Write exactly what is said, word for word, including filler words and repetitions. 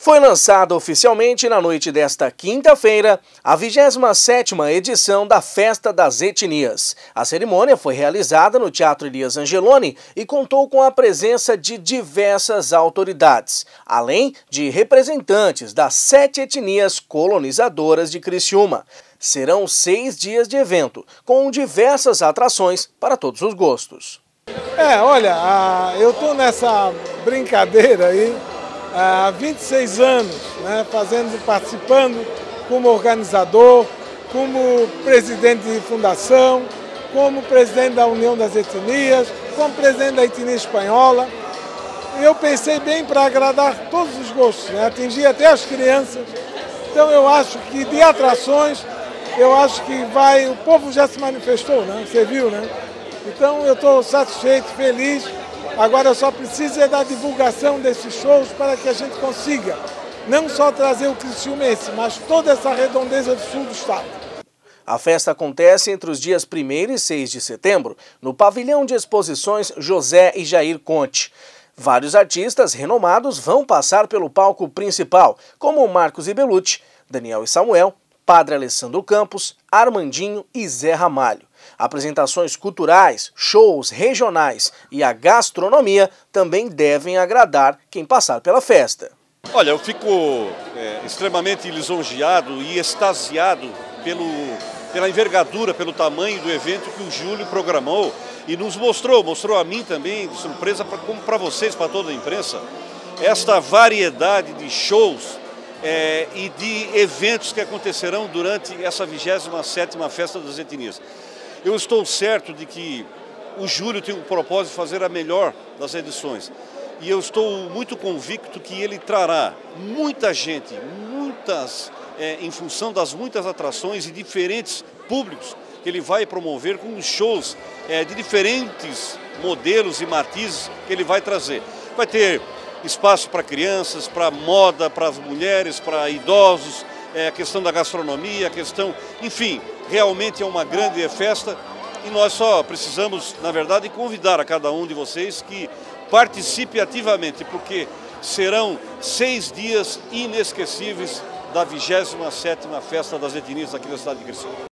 Foi lançada oficialmente na noite desta quinta-feira a vigésima sétima edição da Festa das Etnias. A cerimônia foi realizada no Teatro Elias Angeloni e contou com a presença de diversas autoridades, além de representantes das sete etnias colonizadoras de Criciúma. Serão seis dias de evento, com diversas atrações para todos os gostos. É, olha, eu estou nessa brincadeira aí há vinte e seis anos, né, fazendo, participando como organizador, como presidente de fundação, como presidente da União das Etnias, como presidente da etnia espanhola. E eu pensei bem para agradar todos os gostos, né, atingir até as crianças. Então eu acho que de atrações, eu acho que vai, o povo já se manifestou, né, você viu, né? Então eu estou satisfeito, feliz. Agora eu só preciso é da divulgação desses shows para que a gente consiga não só trazer o criciumense, mas toda essa redondeza do sul do estado. A festa acontece entre os dias primeiro e seis de setembro, no Pavilhão de Exposições José e Jair Conte. Vários artistas renomados vão passar pelo palco principal, como Marcos Ibelucci, Daniel e Samuel, Padre Alessandro Campos, Armandinho e Zé Ramalho. Apresentações culturais, shows regionais e a gastronomia também devem agradar quem passar pela festa. Olha, eu fico é, extremamente lisonjeado e extasiado pelo, pela envergadura, pelo tamanho do evento que o Júlio programou e nos mostrou, mostrou a mim também, de surpresa, pra, como para vocês, para toda a imprensa, esta variedade de shows É, e de eventos que acontecerão durante essa vigésima sétima Festa das Etnias. Eu estou certo de que o Júlio tem o propósito de fazer a melhor das edições. E eu estou muito convicto que ele trará muita gente, muitas, é, em função das muitas atrações e diferentes públicos que ele vai promover com os shows é, de diferentes modelos e matizes que ele vai trazer. Vai ter espaço para crianças, para moda, para as mulheres, para idosos, é, a questão da gastronomia, a questão... Enfim, realmente é uma grande festa e nós só precisamos, na verdade, convidar a cada um de vocês que participe ativamente, porque serão seis dias inesquecíveis da vigésima sétima Festa das Etnias aqui da cidade de Criciúma.